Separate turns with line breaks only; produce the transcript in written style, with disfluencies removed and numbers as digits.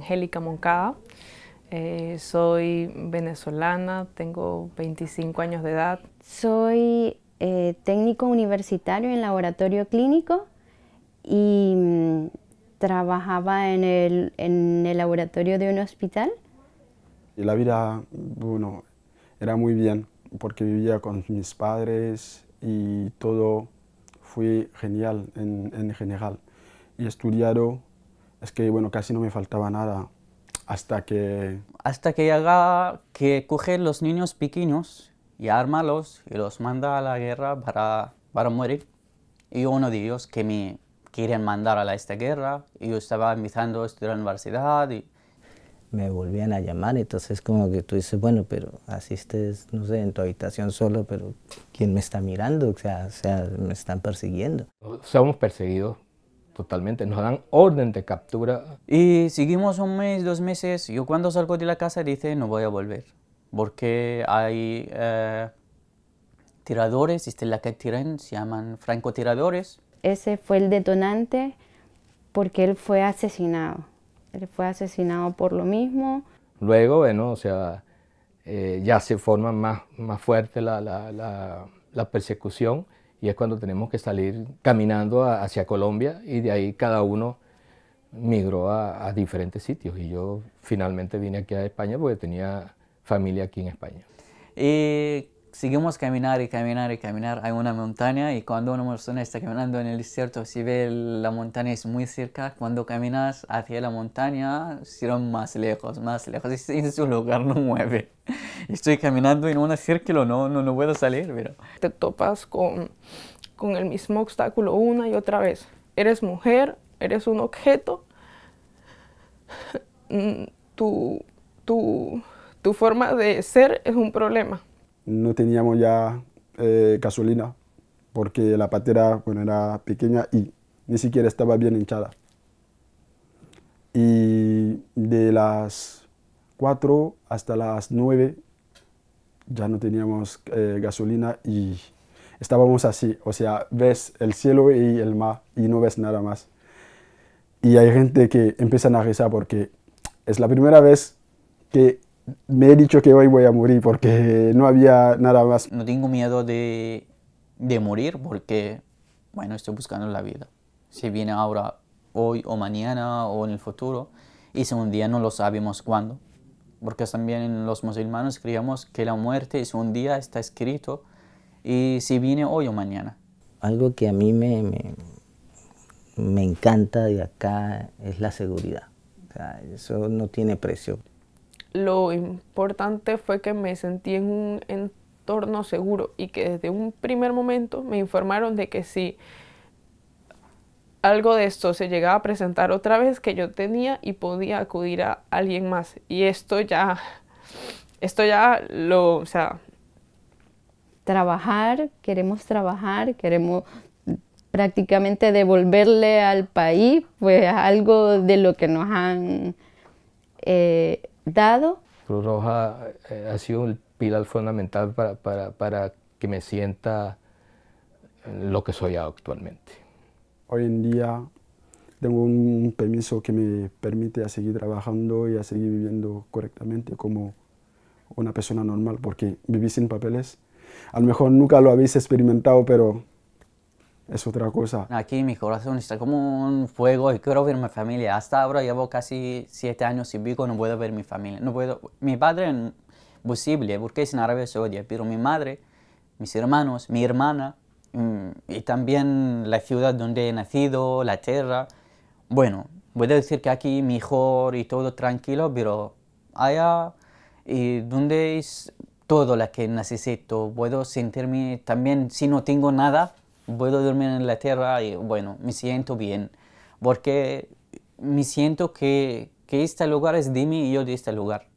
Angélica Moncada. Soy venezolana, tengo 25 años de edad.
Soy técnico universitario en laboratorio clínico y trabajaba en el laboratorio de un hospital.
Y la vida, bueno, era muy bien porque vivía con mis padres y todo fue genial en general. Y he estudiado, es que bueno, casi no me faltaba nada hasta que
llega que coge los niños pequeños y armalos y los manda a la guerra para morir. Y uno de ellos que me querían mandar a esta guerra, y yo estaba empezando a estudiar en la universidad. Y
me volvían a llamar, entonces como que tú dices, bueno, pero asistes, no sé, en tu habitación solo, pero ¿quién me está mirando? O sea, me están persiguiendo.
Somos perseguidos totalmente, nos dan orden de captura.
Y seguimos un mes, 2 meses. Yo cuando salgo de la casa dice no voy a volver, porque hay tiradores, la que tiran, se llaman francotiradores.
Ese fue el detonante porque él fue asesinado. Él fue asesinado por lo mismo.
Luego, bueno, o sea, ya se forma más fuerte la persecución, y es cuando tenemos que salir caminando hacia Colombia, y de ahí cada uno migró a diferentes sitios. Y yo finalmente vine aquí a España porque tenía familia aquí en España.
Y seguimos caminar y caminar y caminar. Hay una montaña, y cuando una persona está caminando en el desierto, si ve la montaña es muy cerca. Cuando caminas hacia la montaña, será más lejos, y en su lugar no mueve. Estoy caminando en un círculo, no puedo salir. Pero
Te topas con el mismo obstáculo una y otra vez. Eres mujer, eres un objeto. Tu forma de ser es un problema.
no teníamos ya gasolina porque la patera, bueno, era pequeña y ni siquiera estaba bien hinchada. Y de las 4 hasta las 9 ya no teníamos gasolina y estábamos así, o sea, ves el cielo y el mar y no ves nada más. Y hay gente que empiezan a rezar porque es la primera vez que me he dicho que hoy voy a morir porque no había nada más.
no tengo miedo de morir porque, bueno, estoy buscando la vida. Si viene ahora, hoy o mañana o en el futuro, y si un día no lo sabemos cuándo. Porque también los musulmanes creemos que la muerte es un día, está escrito, y si viene hoy o mañana.
Algo que a mí me encanta de acá es la seguridad. O sea, eso no tiene precio.
Lo importante fue que me sentí en un entorno seguro y que desde un primer momento me informaron de que si algo de esto se llegaba a presentar otra vez, que yo tenía y podía acudir a alguien más. Y esto ya o sea...
Queremos prácticamente devolverle al país pues algo de lo que nos han dado.
Cruz Roja ha sido el pilar fundamental para que me sienta lo que soy actualmente.
Hoy en día tengo un permiso que me permite a seguir trabajando y a seguir viviendo correctamente como una persona normal, porque vivir sin papeles, a lo mejor nunca lo habéis experimentado, pero es otra cosa.
Aquí mi corazón está como un fuego y quiero ver mi familia. Hasta ahora llevo casi 7 años sin Vigo, no puedo ver mi familia. No puedo. Mi padre, imposible, porque es en Arabia Saudí, pero mi madre, mis hermanos, mi hermana, y también la ciudad donde he nacido, la tierra. Bueno, puedo decir que aquí mejor y todo tranquilo, pero allá y donde es todo lo que necesito, puedo sentirme también, si no tengo nada, puedo dormir en la tierra y bueno, me siento bien, porque me siento que este lugar es de mí y yo de este lugar.